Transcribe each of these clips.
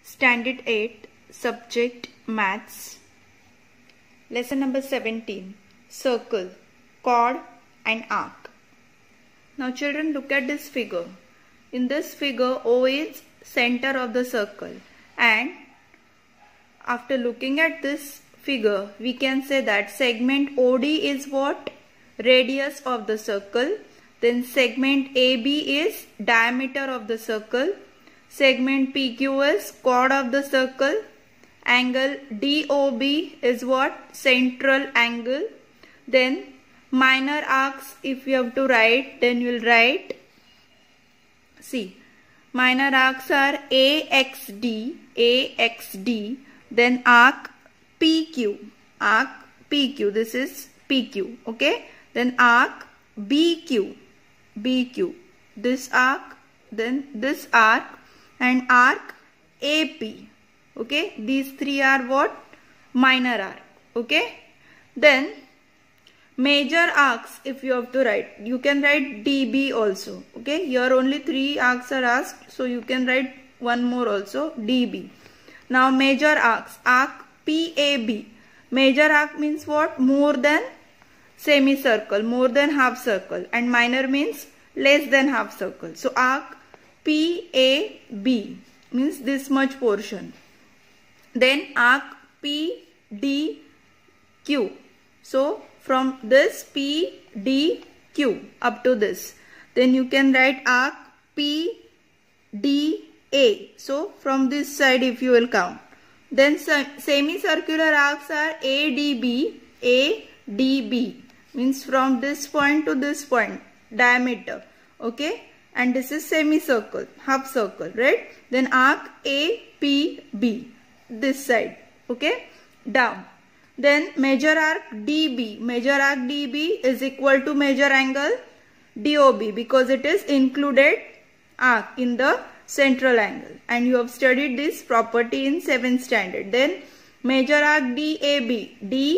Standard 8, Subject Maths. Lesson number 17, Circle, Chord and Arc. Now children, look at this figure. In this figure, O is center of the circle, and after looking at this figure, we can say that segment OD is what? Radius of the circle. Then segment AB is diameter of the circle. Segment PQ is chord of the circle. Angle DOB is what? Central angle. Then minor arcs, if you have to write, then you will write, see, minor arcs are AXD, then arc PQ, this is PQ, okay. Then arc BQ, this arc, then this arc, and arc AP, okay. These three are what? Minor arc, okay. Then major arcs, if you have to write, you can write DB also, okay. Here only 3 arcs are asked, so you can write one more also, DB. Now major arcs, arc PAB. Major arc means what? More than semicircle, more than half circle, and minor means less than half circle. So arc PAB means this much portion. Then arc PDQ. So from this PDQ up to this. Then you can write arc PDA. So from this side if you will count. Then semicircular arcs are ADB. Means from this point to this point, diameter, okay. And this is semicircle, half circle, right? Then arc APB, this side, okay, down. Then major arc DB. Major arc DB is equal to major angle DOB because it is included arc in the central angle. And you have studied this property in 7th standard. Then major arc DAB.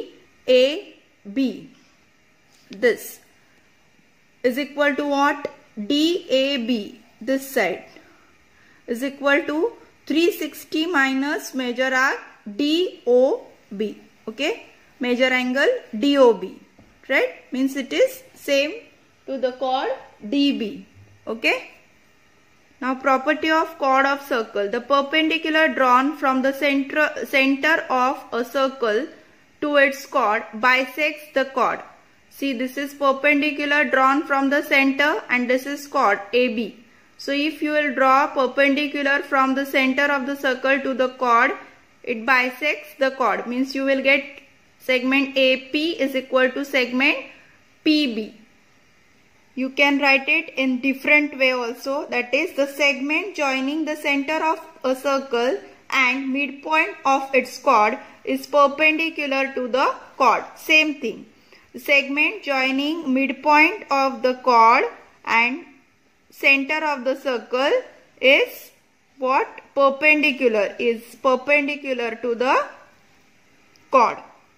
This is equal to what? DAB, this side, is equal to 360 minus major arc DOB, okay. Major angle DOB, right? Means it is same to the chord DB, okay. Now property of chord of circle. The perpendicular drawn from the center of a circle to its chord bisects the chord. See, this is perpendicular drawn from the center and this is chord AB. So if you will draw perpendicular from the center of the circle to the chord, it bisects the chord. Means you will get segment AP is equal to segment PB. You can write it in different way also. That is, the segment joining the center of a circle and midpoint of its chord is perpendicular to the chord. Same thing. The segment joining midpoint of the chord and center of the circle is what? Perpendicular. Is perpendicular to the chord.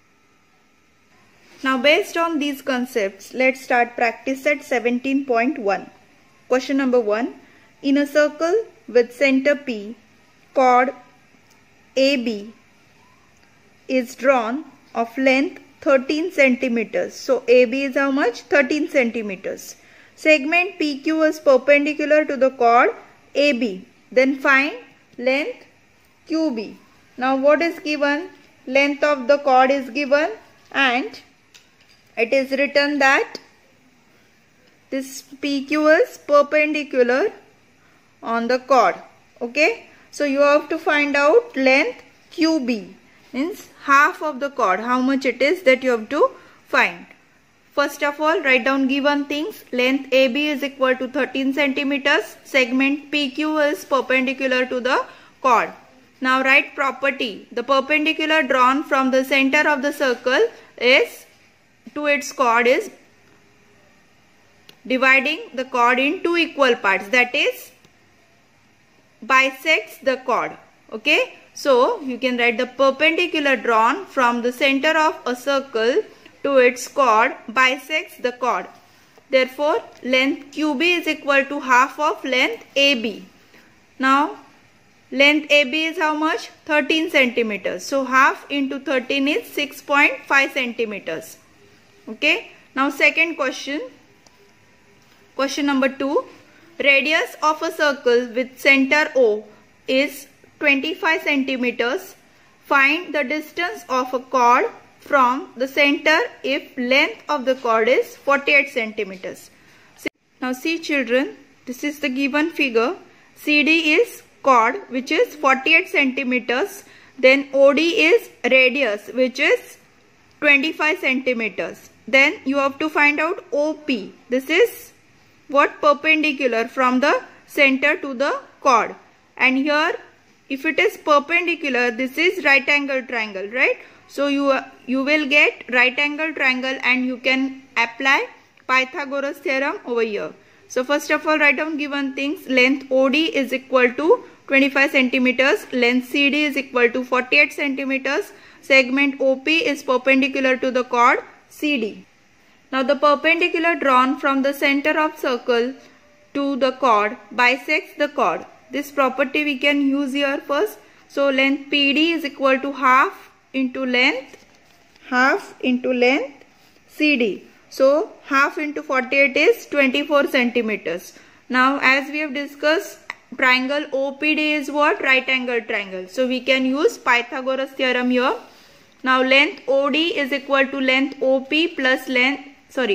Now based on these concepts, let's start practice at 17.1. Question number 1. In a circle with center P, chord AB is drawn of length 13 centimeters. So AB is how much? 13 centimeters. Segment PQ is perpendicular to the chord AB. Then find length QB. Now what is given? Length of the chord is given and it is written that this PQ is perpendicular on the chord. Okay. So you have to find out length QB. Means half of the chord, how much it is, that you have to find. First of all, write down given things. Length AB is equal to 13 centimeters. Segment PQ is perpendicular to the chord. Now write property. The perpendicular drawn from the center of the circle is to its chord is dividing the chord in 2 equal parts. That is, bisects the chord. Okay. So you can write the perpendicular drawn from the center of a circle to its chord bisects the chord. Therefore, length QB is equal to half of length AB. Now length AB is how much? 13 centimeters. So half into 13 is 6.5 centimeters. Okay. Now second question. Question number 2. Radius of a circle with center O is 25 centimeters. Find the distance of a chord from the center if length of the chord is 48 centimeters. Now see children, this is the given figure. CD is chord which is 48 centimeters. Then OD is radius which is 25 centimeters. Then you have to find out OP. This is what? Perpendicular from the center to the chord. And here if it is perpendicular, this is right angle triangle, right? So you will get right angle triangle and you can apply Pythagoras theorem over here. So first of all, write down given things. Length OD is equal to 25 centimeters. Length CD is equal to 48 centimeters. Segment OP is perpendicular to the chord CD. Now the perpendicular drawn from the center of circle to the chord bisects the chord. This property we can use here first. So length PD is equal to half into length CD. So half into 48 is 24 centimeters. Now as we have discussed, triangle OPD is what? Right angle triangle. So we can use Pythagoras theorem here. Now length OD is equal to length OP plus length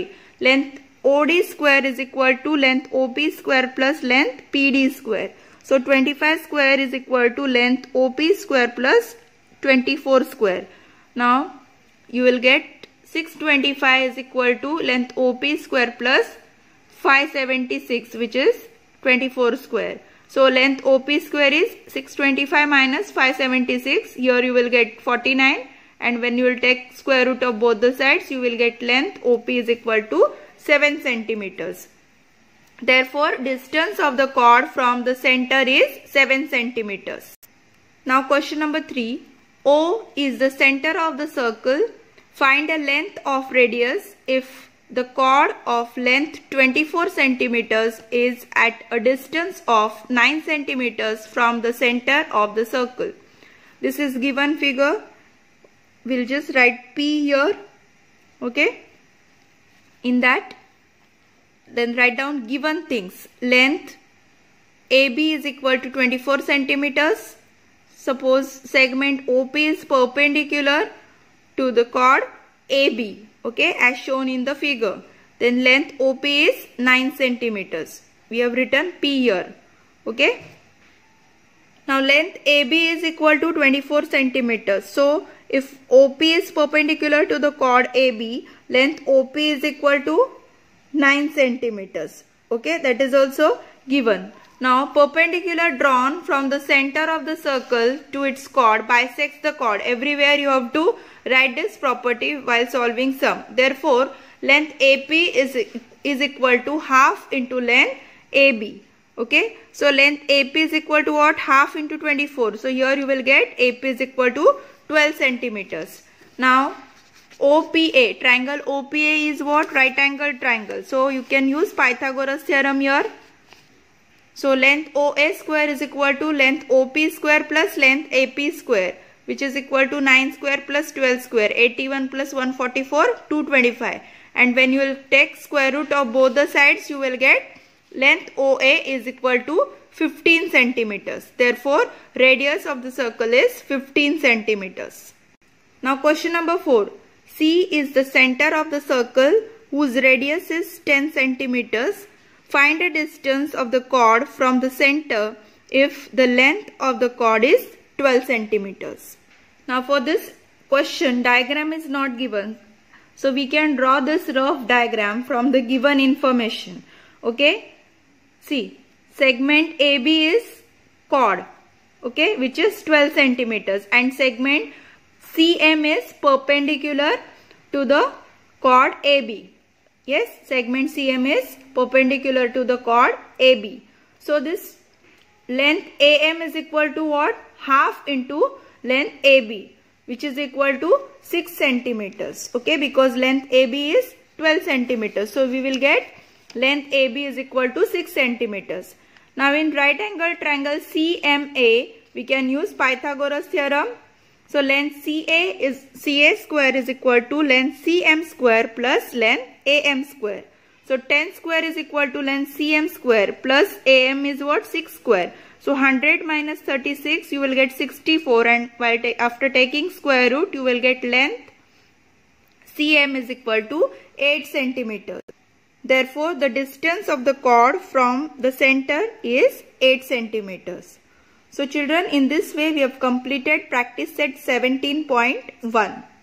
OD square is equal to length OP square plus length PD square. So 25 square is equal to length OP square plus 24 square. Now you will get 625 is equal to length OP square plus 576 which is 24 square. So length OP square is 625 minus 576. Here you will get 49, and when you will take square root of both the sides, you will get length OP is equal to 7 centimeters. Therefore, distance of the chord from the center is 7 centimeters. Now question number 3. O is the center of the circle. Find a length of radius if the chord of length 24 centimeters is at a distance of 9 centimeters from the center of the circle. This is given figure. We'll just write P here. Okay. In that, then write down given things. Length AB is equal to 24 centimeters. Suppose segment OP is perpendicular to the chord AB, okay, as shown in the figure. Then length OP is 9 centimeters. We have written P here, okay. Now length AB is equal to 24 centimeters. So if OP is perpendicular to the chord AB, length OP is equal to 9 centimeters. Okay, that is also given. Now perpendicular drawn from the center of the circle to its chord bisects the chord. Everywhere you have to write this property while solving sum. Therefore length AP is equal to half into length AB. Okay, so length AP is equal to what? Half into 24. So here you will get AP is equal to 12 centimeters. Now OPA, triangle OPA is what? Right angle triangle. So you can use Pythagoras theorem here. So length OA square is equal to length OP square plus length AP square, which is equal to 9 square plus 12 square, 81 plus 144, 225. And when you will take square root of both the sides, you will get length OA is equal to 15 centimeters. Therefore, radius of the circle is 15 centimeters. Now question number 4. C is the center of the circle whose radius is 10 centimeters. Find a distance of the chord from the center if the length of the chord is 12 centimeters. Now for this question, diagram is not given. So we can draw this rough diagram from the given information. Okay. See, segment AB is chord, okay, which is 12 centimeters, and segment CM is perpendicular to the chord AB. Yes, segment CM is perpendicular to the chord AB. So this length AM is equal to what? Half into length AB, which is equal to 6 centimeters. Okay, because length AB is 12 centimeters. So we will get length AB is equal to 6 centimeters. Now in right angle triangle CMA, we can use Pythagoras theorem. So length CA square is equal to length CM square plus length AM square. So 10 square is equal to length CM square plus AM is what? 6 square. So 100 minus 36 you will get 64, and after taking square root you will get length CM is equal to 8 centimeters. Therefore the distance of the chord from the center is 8 centimeters. So children, in this way we have completed practice set 17.1.